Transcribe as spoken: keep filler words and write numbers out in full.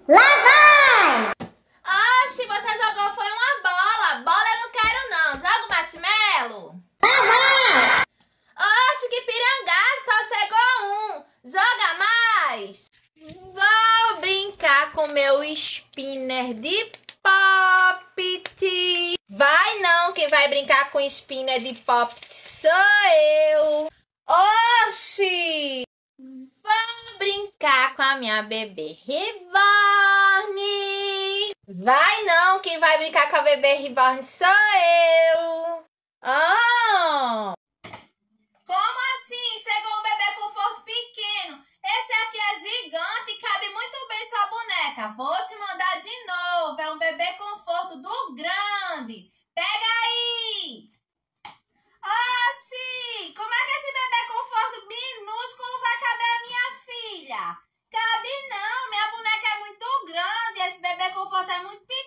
Lá vai! Ah, se você jogou foi uma bola. Bola eu não quero não. Joga o marshmallow. Lá vai! Oxe, que pirangagem, só chegou um. Joga mais. Vou brincar com meu spinner de pop-it. Vai não, quem vai brincar com spinner de pop-it sou eu. Oxi! Vou brincar com a minha bebê Reborn. Vai não, quem vai brincar com a bebê Reborn sou eu. Ah! Como assim? Chegou um bebê conforto pequeno. Esse aqui é gigante e cabe muito bem sua boneca. Vou te mandar de novo. É um bebê conforto do grande. Pega aí. Oxi! Como é que esse bebê conforto minúsculo vai caber a minha filha? Cabe não. Minha boneca é muito grande. Esse bebê conforto é muito pequeno.